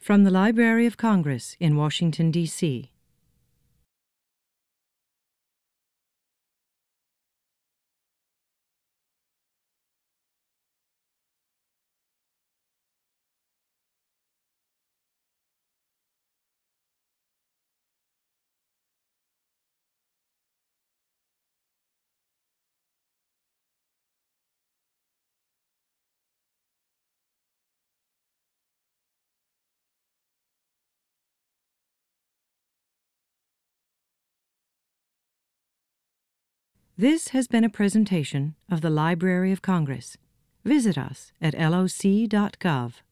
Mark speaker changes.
Speaker 1: From the Library of Congress in Washington, D.C. This has been a presentation of the Library of Congress. Visit us at loc.gov.